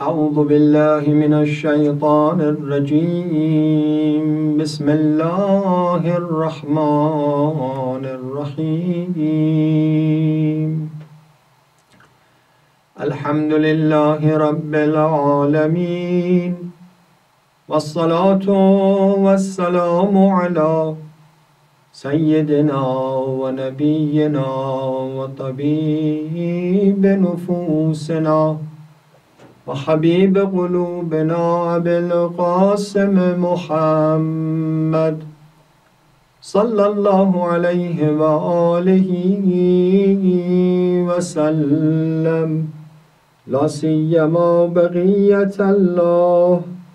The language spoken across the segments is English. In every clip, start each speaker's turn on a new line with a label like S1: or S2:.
S1: أعوذ بالله من الشيطان الرجيم بسم الله الرحمن الرحيم الحمد لله رب العالمين والصلاة والسلام على سيدنا ونبينا وطبيب نفوسنا وحبيب قلوبنا أبي القاسم محمد صلى الله عليه وآله وسلم لا سيما بقية الله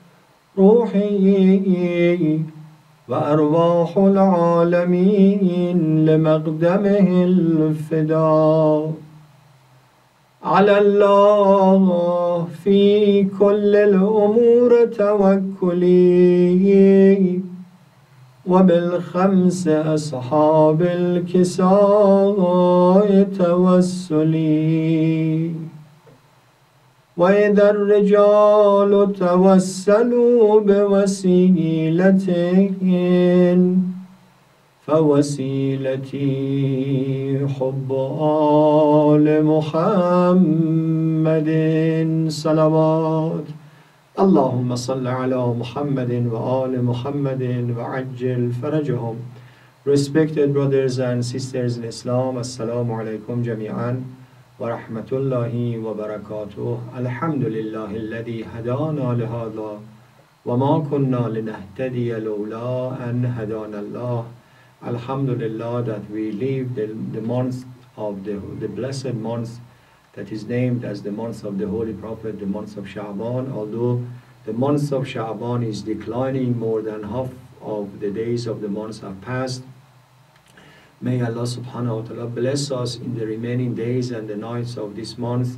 S1: روحي وأرواح العالمين لمقدمه الفداء على الله في كل الأمور توكلي وبالخمس أصحاب الكساء توسلي وإذا الرجال توسلوا بوسيلة فوسيلتي حب آل محمد صلوات اللهم صل على محمد وآل محمد وعجل فرجهم. Respected brothers and sisters in Islam, Assalamu alaikum jami'an wa rahmatullahi wa barakatuh. Alhamdulillah alladhi hadana lihada wa ma kunna linahtadiya lawla an hadana Allah. Alhamdulillah that we live the month of the blessed month that is named as the month of the Holy Prophet, the month of Sha'ban. Although the month of Sha'ban is declining, more than half of the days of the month have passed. May Allah subhanahu wa ta'ala bless us in the remaining days and the nights of this month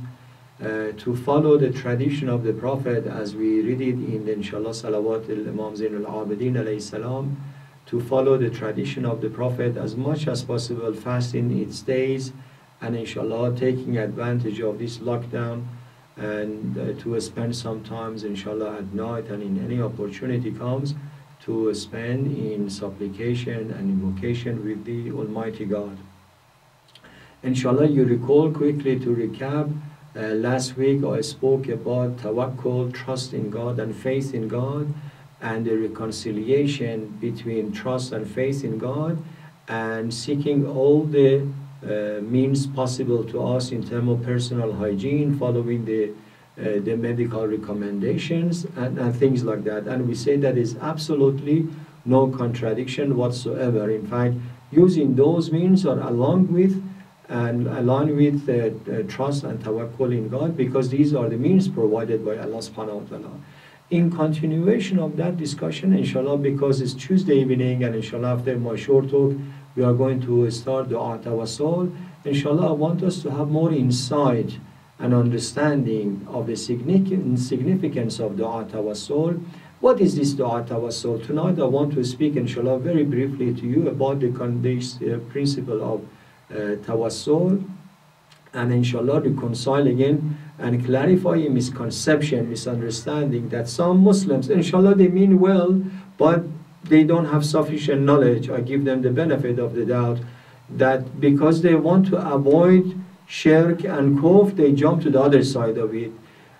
S1: to follow the tradition of the Prophet as we read it in the Inshallah Salawat al-Imam Zain al-Abidin alayhi salam, to follow the tradition of the Prophet as much as possible, fasting its days, and inshallah taking advantage of this lockdown, and to spend some times inshallah at night and in any opportunity comes to spend in supplication and invocation with the Almighty God. Inshallah, you recall quickly to recap, last week I spoke about tawakkul, trust in God and faith in God, and the reconciliation between trust and faith in God, and seeking all the means possible to us in terms of personal hygiene, following the medical recommendations and things like that. And we say that is absolutely no contradiction whatsoever. In fact, using those means are along with and aligned with trust and tawakkul in God, because these are the means provided by Allah subhanahu wa ta'ala. In continuation of that discussion, inshallah, because it's Tuesday evening and inshallah after my short talk, we are going to start Dua Tawassul. Inshallah, I want us to have more insight and understanding of the significance of Dua Tawassul. What is this Dua Tawassul? Tonight I want to speak, inshallah, very briefly to you about the principle of Tawassul, and inshallah reconcile again and clarify a misconception, misunderstanding that some Muslims, inshallah, they mean well, but they don't have sufficient knowledge. I give them the benefit of the doubt that because they want to avoid shirk and kufr, they jump to the other side of it.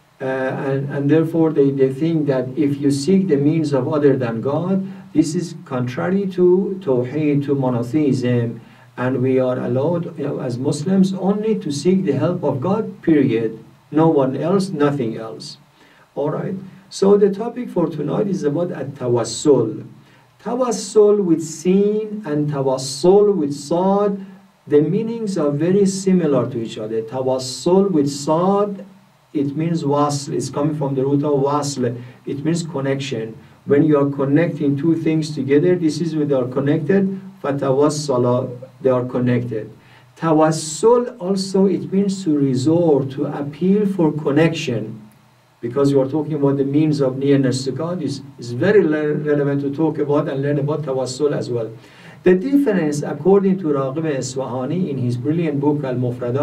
S1: And therefore they think that if you seek the means of other than God, this is contrary to Tawheed, to monotheism, and we are allowed, as Muslims, only to seek the help of God, period. No one else, nothing else. Alright, so the topic for tonight is about at-tawassul. Tawassul with sin and tawassul with sad, the meanings are very similar to each other. Tawassul with sad, it means wasl, it's coming from the root of wasl, it means connection. When you are connecting two things together, this is when they are connected, fatawassala, they are connected. Tawassul also, it means to resort, to appeal for connection. Because you are talking about the means of nearness to God, is very relevant to talk about and learn about tawassul as well. The difference, according to Raghib Isfahani in his brilliant book Al-Mufradat,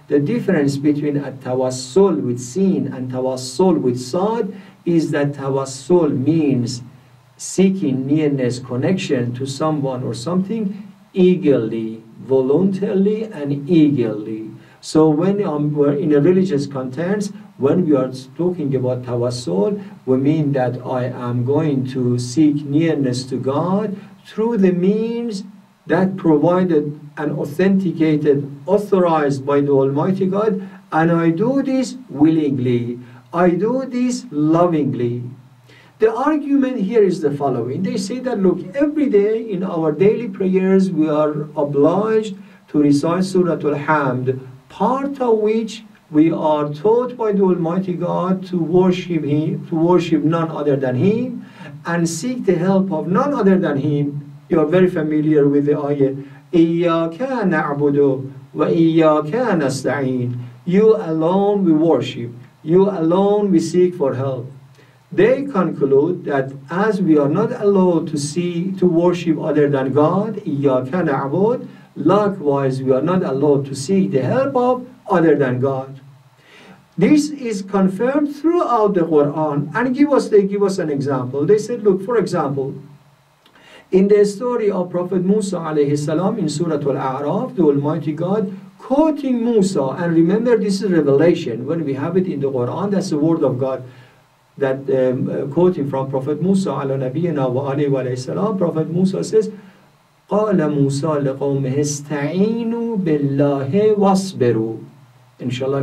S1: The difference between at-tawassul with sin and tawassul with sad is that tawassul means seeking nearness, connection to someone or something eagerly, voluntarily and eagerly. So when we're in a religious context, when we are talking about tawassul, we mean that I am going to seek nearness to God through the means that provided and authenticated, authorized by the Almighty God, and I do this willingly. I do this lovingly. The argument here is the following. They say that, look, every day in our daily prayers we are obliged to recite Surah Al-Hamd, part of which we are taught by the Almighty God to worship Him, to worship none other than Him, and seek the help of none other than Him. You are very familiar with the ayah, إِيَّاكَ نَعْبُدُ وَإِيَّاكَ نَسْتَعِينُ. You alone we worship, you alone we seek for help. They conclude that as we are not allowed to worship other than God, إِيَّاكَ نَعْبُدُ, likewise we are not allowed to seek the help of other than God. This is confirmed throughout the Quran. And they give us an example. They said, look, for example, in the story of Prophet Musa alayhi salam in Surah Al-A'raf, the Almighty God quoting Musa, and remember this is revelation. When we have it in the Quran, that's the word of God, that quoting from Prophet Musa ala nabiyyina wa alayhi wa salam, Prophet Musa says, قَالَ مُوسَى لِقَوْمِهِ اسْتَعِينُوا بِاللَّهِ وَاصْبِرُوا. Inshallah,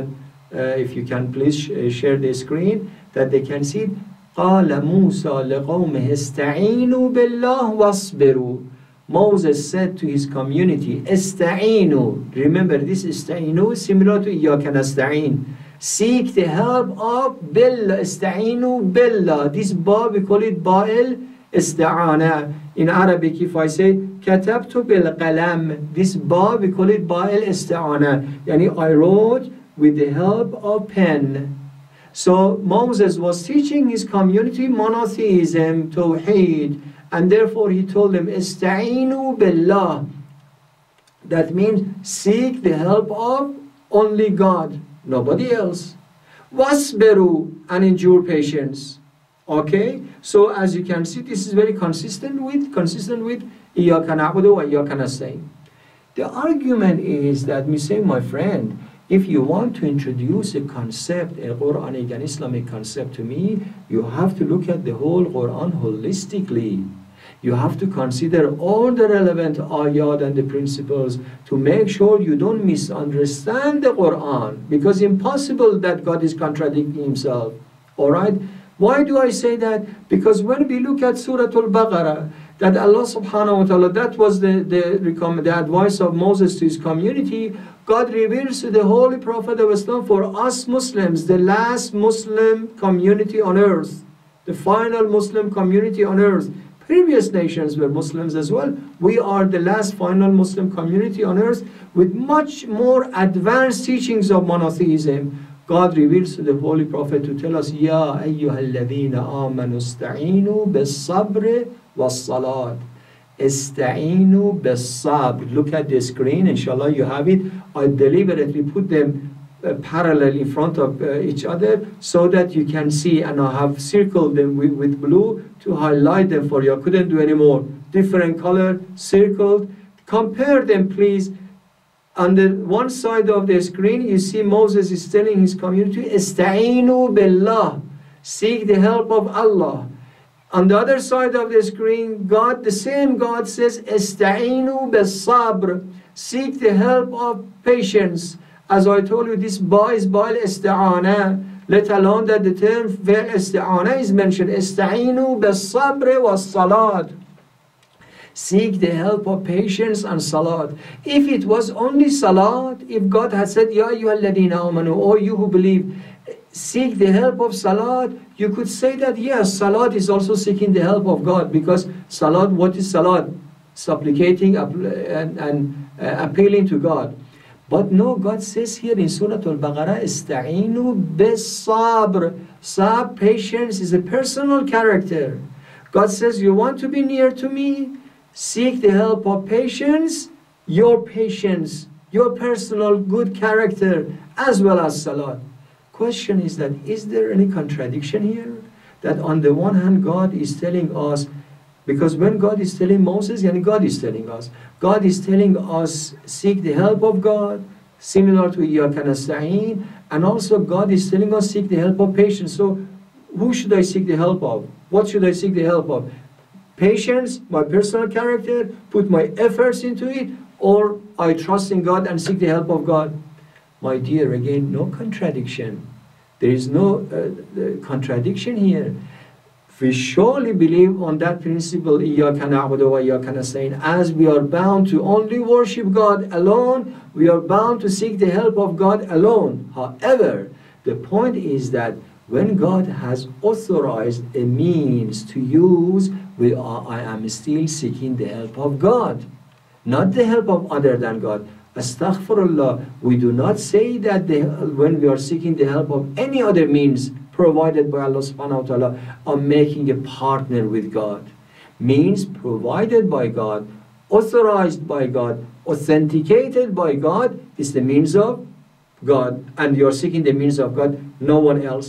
S1: if you can please share the screen that they can see it. قَالَ مُوسَى لِقَوْمِهِ اسْتَعِينُوا بِاللَّهِ وَاصْبِرُوا. Moses said to his community, استعينوا. Remember, this استعينوا is similar to إِيَّاكَ نَسْتَعِينُ. Seek the help of billah. استعينوا billah. This ba, we call it ba'il استعانة. In Arabic, if I say كتبت بالقلم, this ba, we call it ba'il استعانة. Yani I wrote with the help of pen. So Moses was teaching his community monotheism, tawheed, and therefore he told them, استعينوا billah. That means seek the help of only God, nobody else. wasbiru, and endure patience. Okay, so as you can see, this is very consistent with إِيَّاكَ نَعْبُدُ وَإِيَّاكَ نَسْتَعِينُ. The argument is that, me say, my friend, if you want to introduce a concept, a Quranic and Islamic concept to me, you have to look at the whole Quran holistically. You have to consider all the relevant ayat and the principles to make sure you don't misunderstand the Quran, because impossible that God is contradicting Himself. All right? Why do I say that? Because when we look at Surah Al-Baqarah, that Allah subhanahu wa ta'ala, that was the advice of Moses to his community, God reveals to the Holy Prophet of Islam, for us Muslims, the last Muslim community on earth, the final Muslim community on earth. Previous nations were Muslims as well. We are the last final Muslim community on earth with much more advanced teachings of monotheism. God reveals to the Holy Prophet to tell us, Ya ayyuhalladhina amanu ista'inu bis-sabri was-salat. Ista'inu bis-sabr. Look at the screen, inshallah you have it. I deliberately put them parallel in front of each other so that you can see, and I have circled them with blue to highlight them for you. I couldn't do any more. Different color, circled. Compare them, please. On the one side of the screen, you see Moses is telling his community, Ista'inu billah, seek the help of Allah. On the other side of the screen, God, the same God says, Ista'inu bis-sabr, seek the help of patience. As I told you, this ba is ba'il ista'ana, let alone that the term fi'l ista'ana is mentioned. Ista'inu bis-sabr was-salat. Seek the help of patience and salat. If it was only salat, if God had said, Ya ayyuhalladhina amanu, or you who believe, seek the help of salat, you could say that, yes, salat is also seeking the help of God, because salat, what is salat? Supplicating and appealing to God. But no, God says here in Surah Al-Baqarah, Ista'inu bis-sabr. Sabr, patience, is a personal character. God says, you want to be near to me? Seek the help of patience. Your patience your personal good character, as well as salat. Question is that, is there any contradiction here? That on the one hand, God is telling us, because when God is telling Moses, and God is telling us, God is telling us, seek the help of God, similar to Iyyaka nasta'een, and also God is telling us, seek the help of patience. So, who should I seek the help of? What should I seek the help of? Patience, my personal character, put my efforts into it, or I trust in God and seek the help of God? My dear, again, no contradiction. There is no contradiction here. We surely believe on that principle, إِيَّاكَ نَعْبُدُ وَإِيَّاكَ نَسْتَعِينُ. As we are bound to only worship God alone, we are bound to seek the help of God alone. However, the point is that when God has authorized a means to use, I am still seeking the help of God, not the help of other than God. Astaghfirullah, we do not say that when we are seeking the help of any other means provided by Allah subhanahu wa ta'ala, are making a partner with God. Means provided by God, authorized by God, authenticated by God, is the means of God, and you are seeking the means of God, no one else.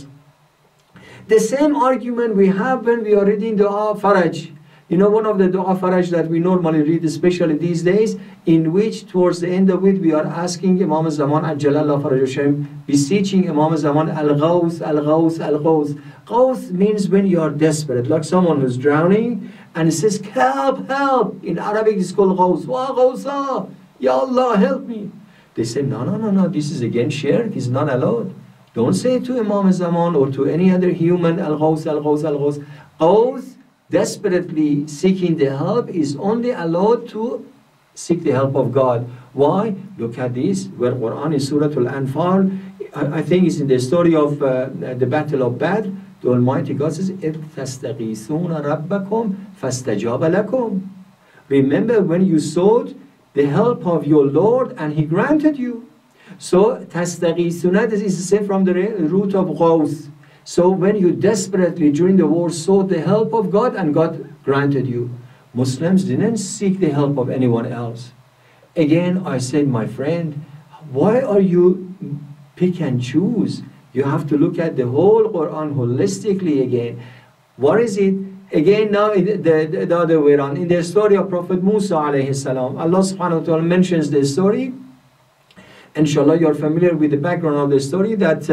S1: The same argument we have when we are reading Dua Faraj. You know, one of the Dua Faraj that we normally read, especially these days, in which towards the end of it we are asking Imam Zaman Ajjalallah Faraj, beseeching Imam Zaman Al-Ghawth, Al-Ghawth, Al-Ghawth. Ghawth means when you are desperate, like someone who's drowning and says, help, help. In Arabic it's called Ghawth. Wa Ghawtha, Ya Allah, help me. They say, no, this is against shirk, it's not allowed. Don't say to Imam Zaman or to any other human, Al-Ghawth, Al-Ghawth, Al-Ghawth. Ghawth, desperately seeking the help, is only allowed to seek the help of God. Why? Look at this, where Quran is Surah Al-Anfal, I think it's in the story of the Battle of Badr. The Almighty God says, إِذْ تَسْتَغِيثُونَ رَبَّكُمْ فَاسْتَجَابَ لَكُمْ. Remember when you sought the help of your Lord and He granted you. So, تَسْتَغِيثُونَ, this is said from the root of Ghawth. So when you desperately during the war sought the help of God and God granted you. Muslims didn't seek the help of anyone else. Again, I said, my friend, why are you pick and choose? You have to look at the whole Quran holistically again. What is it? Again, now the other way around. In the story of Prophet Musa alayhi salam, Allah subhanahu wa ta'ala mentions the story. Inshallah, you're familiar with the background of the story that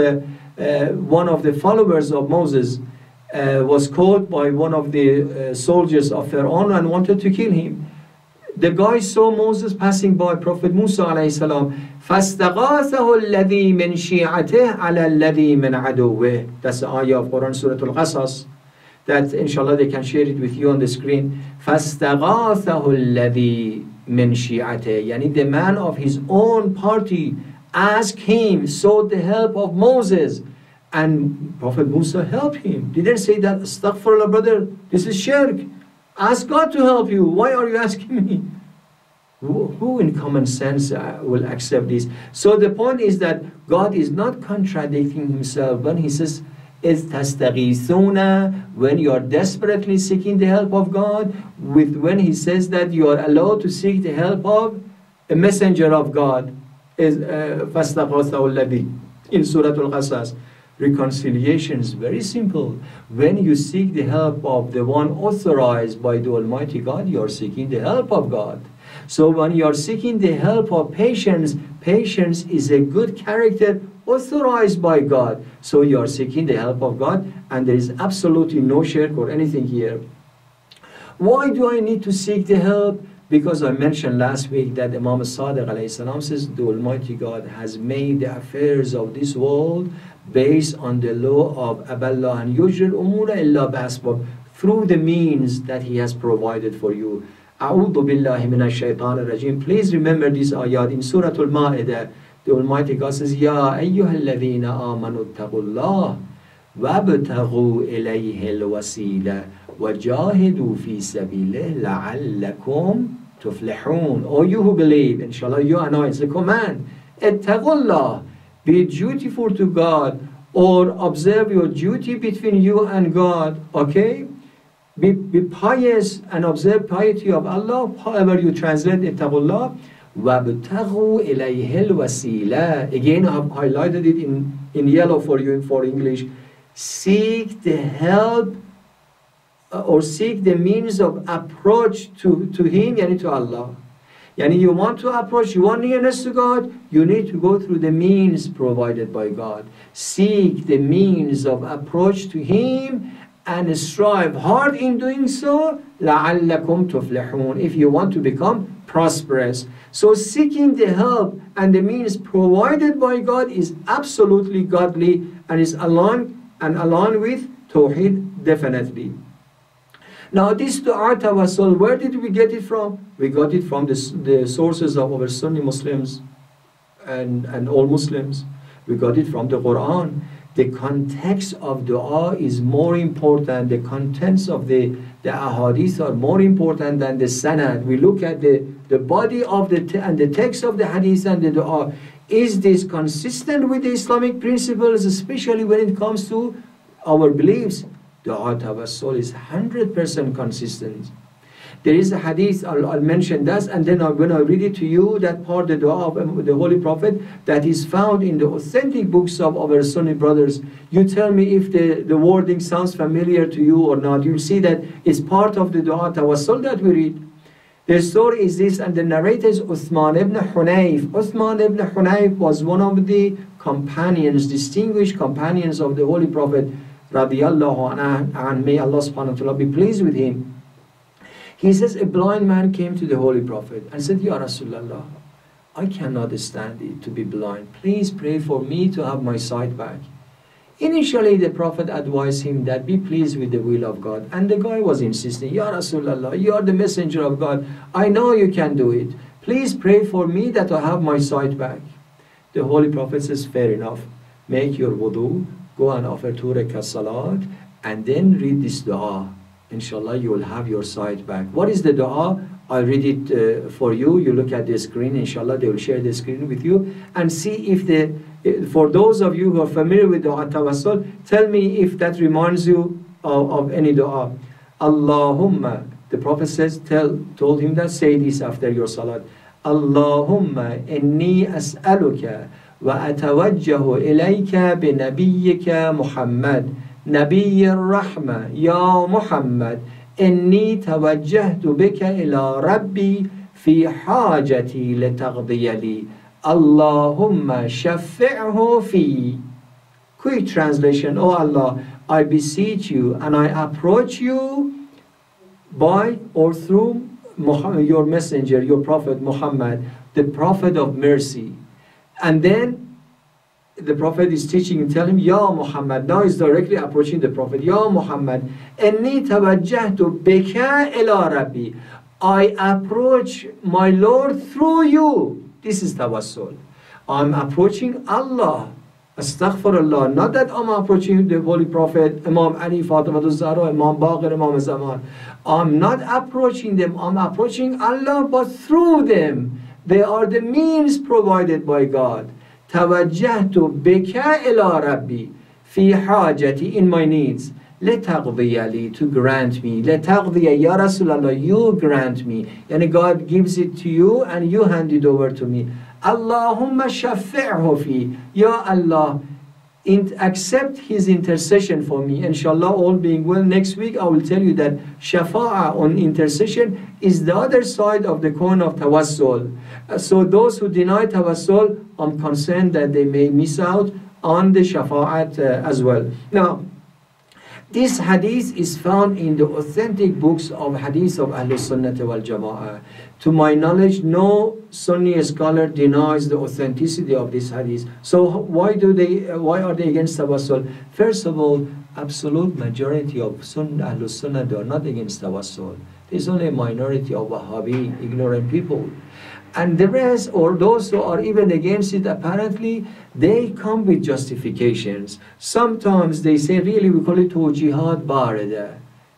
S1: one of the followers of Moses was caught by one of the soldiers of Pharaoh and wanted to kill him. The guy saw Moses passing by, Prophet Musa alayhi salam. فَاسْتَغَاثَهُ الَّذِي مِنْ شِيعَتِهِ عَلَى الَّذِي مِنْ عَدُوِّهِ. That's the ayah of Quran, Surah Al-Qasas. That inshallah they can share it with you on the screen. فَاسْتَغَاثَهُ الَّذِي مِنْ شِيعَتِهِ. Yani the man of his own party asked him, sought the help of Moses. And Prophet Musa helped him. Didn't say that, astaghfirullah brother, this is shirk. Ask God to help you. Why are you asking me? Who in common sense will accept this? So the point is that God is not contradicting himself when he says, إِذْ تَسْتَغِيثُونَ, when you are desperately seeking the help of God, with when he says that you are allowed to seek the help of a messenger of God. فَاسْتَغَاثَهُ الَّذِي in Surah Al-Qasas. Reconciliation is very simple. When you seek the help of the one authorized by the Almighty God, you are seeking the help of God. So when you are seeking the help of patience, patience is a good character authorized by God. So you are seeking the help of God, and there is absolutely no shirk or anything here. Why do I need to seek the help? Because I mentioned last week that Imam Sadiq alayhi salam says the Almighty God has made the affairs of this world based on the law of Aballah and Yujril Umura illa Basbab, through the means that He has provided for you. A'udhu billahi minash shaitanir rajim. Please remember this ayat in Surah Al-Ma'idah. The Almighty God says, Ya ayyuhalladhina amanu attaqullah wabtaghu ilayhi al-wasila wajahidu fi sabilihi la'allakum tuflihun. O you who believe, inshallah you and I, it's a command. Ittaqullah, be dutiful to God, or observe your duty between you and God, okay? Be pious and observe piety of Allah, however you translate ittaqullah. وَابْتَغُوا إِلَيْهِ الْوَسِيلَةِ. Again, I have highlighted it in yellow for you for English. Seek the help or seek the means of approach to Him, yani to Allah. Yani you want to approach, you want nearness to God, you need to go through the means provided by God. Seek the means of approach to Him and strive hard in doing so, لَعَلَّكُمْ تُفْلِحُونَ, if you want to become prosperous. So seeking the help and the means provided by God is absolutely godly and is aligned with Tawheed, definitely. Now this dua tawassul, where did we get it from? We got it from the sources of our Sunni Muslims and all Muslims. We got it from the Quran. The context of dua is more important. The contents of the ahadith are more important than the sanad. We look at the body of the text of the hadith and the dua. Is this consistent with the Islamic principles, especially when it comes to our beliefs? Dua tawassul is 100% consistent. There is a hadith, I'll mention that, and then when I read it to you, that part, the dua of the Holy Prophet, that is found in the authentic books of our Sunni brothers. You tell me if the wording sounds familiar to you or not. You'll see that it's part of the dua tawassul that we read. The story is this, and the narrator is Uthman ibn Hunayf. Uthman ibn Hunayf was one of the companions, distinguished companions of the Holy Prophet, radiyallahu anhu, may Allah subhanahu wa ta'ala be pleased with him. He says, a blind man came to the Holy Prophet and said, Ya Rasulallah, I cannot stand it to be blind. Please pray for me to have my sight back. Initially, the Prophet advised him that be pleased with the will of God. And the guy was insisting, Ya Rasulallah, you are the messenger of God. I know you can do it. Please pray for me that I have my sight back. The Holy Prophet says, fair enough. Make your wudu, go and offer 2 rakat salat, and then read this dua. Inshallah, you will have your sight back. What is the dua? I'll read it for you. You look at the screen. Inshallah, they will share the screen with you. And see if for those of you who are familiar with dua tawassul, tell me if that reminds you of any dua. Allahumma, the Prophet says, told him that, say this after your salat. Allahumma inni as'aluka wa atawajjahu ilayka bi nabiyyika Muhammad. نبي الرحمة يا محمد إني توجهت بك إلى ربي في حاجتي لتقضي لي اللهم شفعه في. Quick translation. Oh Allah, I beseech you and I approach you by or through Muhammad, your messenger, your prophet Muhammad, the prophet of mercy. And then the Prophet is teaching and telling him, Ya Muhammad. Now he's directly approaching the Prophet. Ya Muhammad, inni tawajjahtu bika ila Rabbi. I approach my Lord through you. This is tawassul. I'm approaching Allah. Astaghfirullah. Not that I'm approaching the Holy Prophet, Imam Ali, Fatima al-Zahra, Imam Baqir, Imam Zaman. I'm not approaching them. I'm approaching Allah, but through them. They are the means provided by God. Tawajjahtu bika ila Rabbi fi hajati, in my needs. Letaqdiya li, to grant me. Letaqdiya, Ya Rasulallah, you grant me. And God gives it to you and you hand it over to me. Allahumma shafi'hu fi. Ya Allah, accept his intercession for me. Inshallah, all being well, next week I will tell you that shafa'a on intercession is the other side of the coin of tawassul. So those who deny tawassul, I'm concerned that they may miss out on the shafa'at as well. Now, this hadith is found in the authentic books of hadith of Ahlul Sunnah wal Jama'ah. To my knowledge, no Sunni scholar denies the authenticity of this hadith. So why are they against tawassul? First of all, absolute majority of Ahlul Sunnah, they are not against tawassul. There's only a minority of Wahhabi, ignorant people. And the rest, or those who are even against it, apparently, they come with justifications. Sometimes they say, really, we call it jihad barada.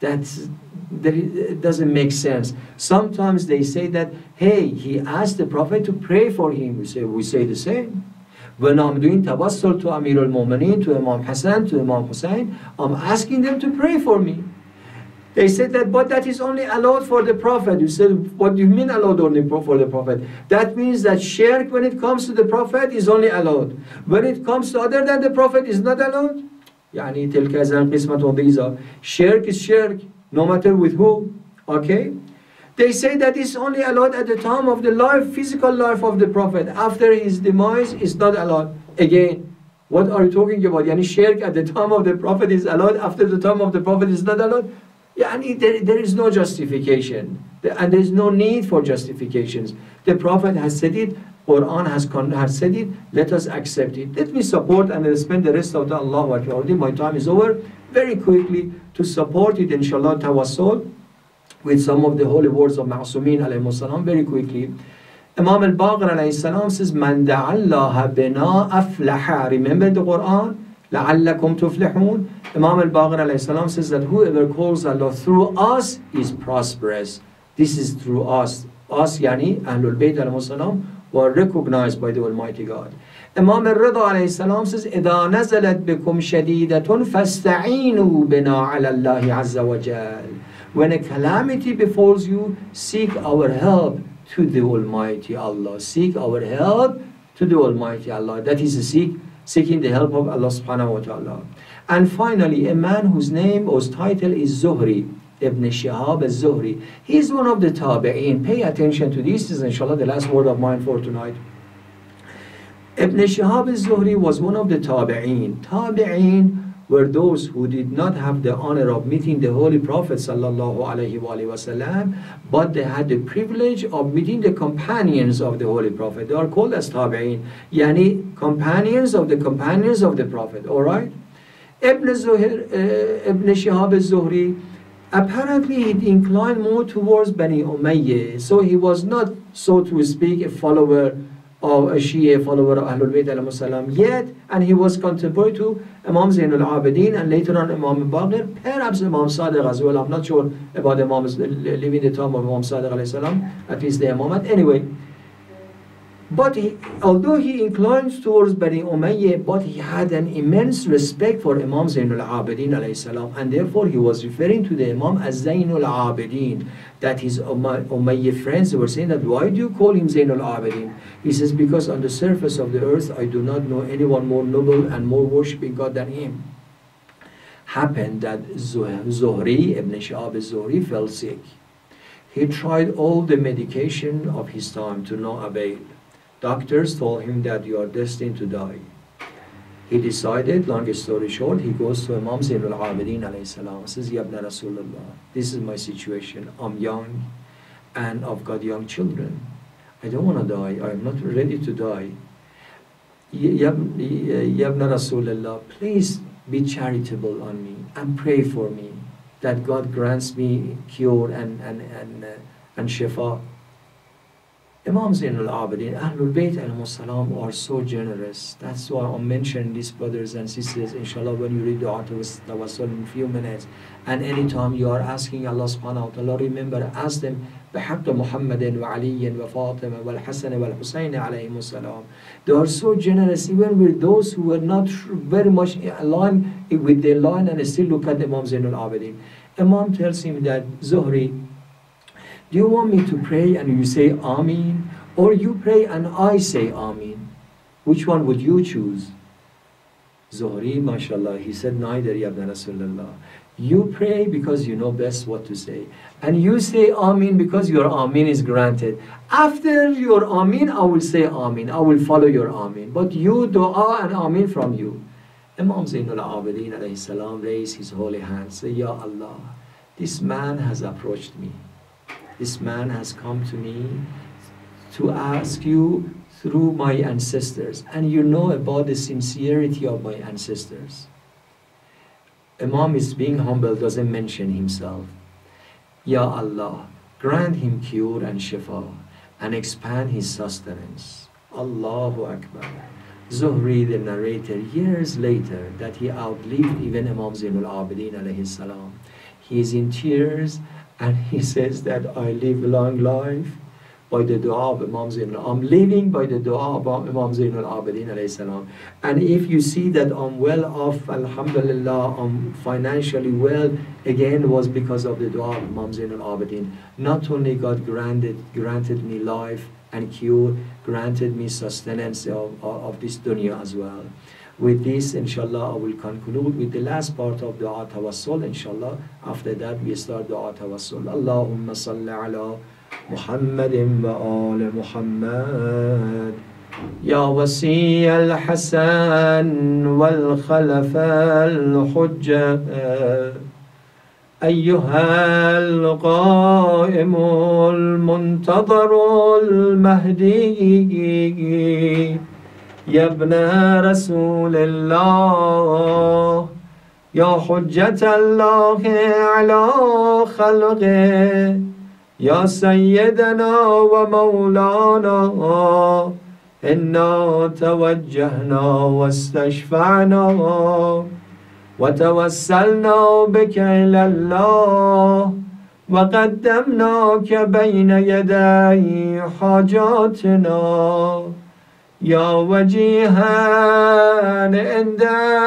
S1: That doesn't make sense. Sometimes they say that, hey, he asked the Prophet to pray for him. We say the same. When I'm doing tawassul to Amir al-Mu'mineen, to Imam Hassan, to Imam Hussein, I'm asking them to pray for me. They said that, but that is only allowed for the Prophet. You said, what do you mean allowed only for the Prophet? That means that shirk, when it comes to the Prophet, is only allowed. When it comes to other than the Prophet, is not allowed. يعني تلك إذن قسمة ضيزى. Shirk is shirk, no matter with who. Okay? They say that it's only allowed at the time of the life, physical life of the Prophet. After his demise, it's not allowed. Again, what are you talking about? Yani shirk at the time of the Prophet is allowed, after the time of the Prophet is not allowed? Yani there is no justification. And there is no need for justifications. The Prophet has said it, Quran has said it, let us accept it. Let me support and spend the rest of the Allahu Akbar. My time is over. Very quickly, to support it, inshallah, tawassul, with some of the holy words of Ma'sumin alayhi salam, very quickly. Imam al-Baqir alayhi salam says, Man da'allaha bina aflaha. Remember the Quran? لَعَلَّكُمْ تُفْلِحُونَ. Imam al-Baqir alayhi salam says that whoever calls Allah through us is prosperous. This is through us. Us, yani, Ahlul Bayt alayhi salam, were recognized by the Almighty God. Imam al-Rida alayhi salam says, إِذَا نَزَلَتْ بِكُمْ شَدِيدَةٌ فَاسْتَعِينُوا بِنَا عَلَى اللَّهِ عَزَّ وَجَلَّ. When a calamity befalls you, seek our help to the Almighty Allah. Seek our help to the Almighty Allah. That is seeking the help of Allah subhanahu wa ta'ala. And finally, a man whose name or title is Zuhri, Ibn Shihab al-Zuhri. He is one of the Tabi'een. Pay attention to this. This is inshallah the last word of mine for tonight. Ibn Shihab al-Zuhri was one of the Tabi'een. Tabi'een were those who did not have the honor of meeting the Holy Prophet sallallahu alaihi wasallam, but they had the privilege of meeting the companions of the Holy Prophet. They are called as Tabi'een, yani companions of the Prophet. All right. Ibn Shihab al-Zuhri, apparently he inclined more towards Bani Umayyah, so he was not, so to speak, a follower of a Shia, follower of Ahlul Bayt alayhi salam yet, and he was contemporary to Imam Zainul Abidin and later on Imam Baqir, perhaps Imam Sadiq as well. I'm not sure about Imam living the time of Imam Sadiq alayhi salam, at least the Imamat. Anyway, but although he inclines towards Bani Umayyah, but he had an immense respect for Imam Zainul Abidin alayhi salam, and therefore he was referring to the Imam as Zainul Abidin, that his Umayyah friends were saying that, why do you call him Zainul Abidin? He says, because on the surface of the earth I do not know anyone more noble and more worshipping God than him. Happened that Zuhri, Ibn Shihab al-Zuhri, fell sick. He tried all the medication of his time to no avail. Doctors told him that you are destined to die. He decided, long story short, he goes to Imam Zainul Abidin alayhi salam, says, Ya Ibn Rasulullah, this is my situation. I'm young and I've got young children. I don't want to die. I'm not ready to die. Ya Ibn Rasulullah, please be charitable on me and pray for me that God grants me cure and shifa. Imam Zainul Abidin, Ahlul Bayt alayhi salam are so generous. That's why I'm mentioning these brothers and sisters, inshallah, when you read the Tawassul in a few minutes. And anytime you are asking Allah subhanahu wa ta'ala, remember, ask them, بحق محمد وعلي وفاطمة والحسن والحسين عليهم السلام. They are so generous, even with those who were not very much aligned with their line, and still look at Imam Zainul Abidin. Imam tells him that, Zuhri, do you want me to pray and you say Ameen, or you pray and I say Ameen? Which one would you choose? Zuhri, mashallah, he said, neither, Ya Ibn Rasulullah. You pray because you know best what to say, and you say Ameen because your Ameen is granted. After your Ameen, I will say Ameen. I will follow your Ameen. But you, Dua and Ameen from you. Imam Zainul Abidin alayhi salam raised his holy hand, say, Ya Allah, this man has approached me. This man has come to me to ask you through my ancestors, and you know about the sincerity of my ancestors. Imam is being humble, doesn't mention himself. Ya Allah, grant him cure and shifa, and expand his sustenance. Allahu Akbar. Zuhri, the narrator, years later, that he outlived even Imam Zainul Abidin alayhi salam. He is in tears, and he says that I live a long life by the dua of Imam Zainul. I'm living by the dua of Imam Zainul Abidin alayhi salam. And if you see that I'm well off, alhamdulillah, I'm financially well, again was because of the dua of Imam Zainul Abidin. Not only God granted me life and cure, granted me sustenance of this dunya as well. With this, inshallah, I will conclude with the last part of Dua Tawassul, inshallah. After that, we start Dua Tawassul. Allahumma salli ala Muhammadin wa ala Muhammad. Ya wasi al-Hasan wal-Khalafa al-Hujja. أيها القائم المنتظر المهدي يا ابن رسول الله يا حجة الله على خلقه يا سيدنا ومولانا إنا توجهنا واستشفعنا وتوسلنا بك إلى الله وقدمناك بين يدي حاجاتنا يا وجيها عند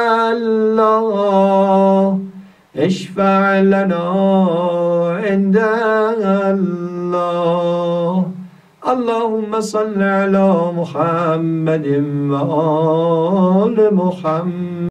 S1: الله اشفع لنا عند الله اللهم صل على محمد وآل محمد